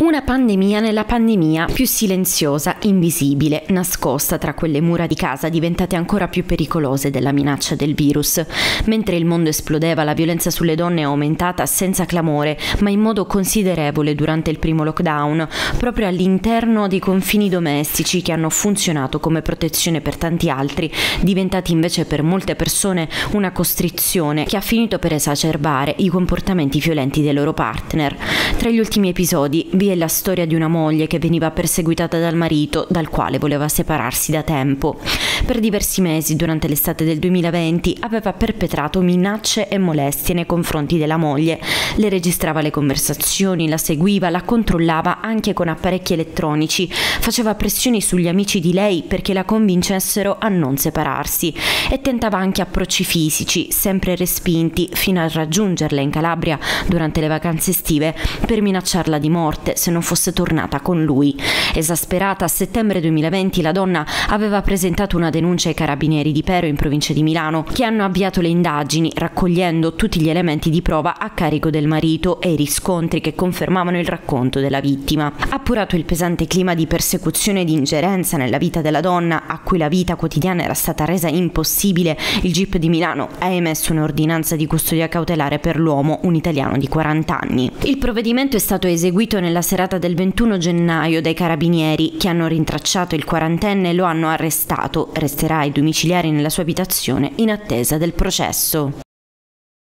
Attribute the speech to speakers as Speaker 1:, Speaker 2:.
Speaker 1: Una pandemia nella pandemia, più silenziosa, invisibile, nascosta tra quelle mura di casa diventate ancora più pericolose della minaccia del virus. Mentre il mondo esplodeva, la violenza sulle donne è aumentata senza clamore, ma in modo considerevole durante il primo lockdown, proprio all'interno dei confini domestici che hanno funzionato come protezione per tanti altri, diventati invece per molte persone una costrizione che ha finito per esacerbare i comportamenti violenti dei loro partner. Tra gli ultimi episodi vi è la storia di una moglie che veniva perseguitata dal marito, dal quale voleva separarsi da tempo. Per diversi mesi, durante l'estate del 2020, aveva perpetrato minacce e molestie nei confronti della moglie. Le registrava le conversazioni, la seguiva, la controllava anche con apparecchi elettronici, faceva pressioni sugli amici di lei perché la convincessero a non separarsi e tentava anche approcci fisici, sempre respinti, fino a raggiungerla in Calabria durante le vacanze estive per minacciarla di morte se non fosse tornata con lui. Esasperata, a settembre 2020 la donna aveva presentato una denuncia ai carabinieri di Pero in provincia di Milano, che hanno avviato le indagini raccogliendo tutti gli elementi di prova a carico del marito e i riscontri che confermavano il racconto della vittima. Appurato il pesante clima di persecuzione e di ingerenza nella vita della donna, a cui la vita quotidiana era stata resa impossibile, il GIP di Milano ha emesso un'ordinanza di custodia cautelare per l'uomo, un italiano di 40 anni. Il provvedimento è stato eseguito nella serata del 21 gennaio dai carabinieri, che hanno rintracciato il quarantenne e lo hanno arrestato. Resterà ai domiciliari nella sua abitazione in attesa del processo.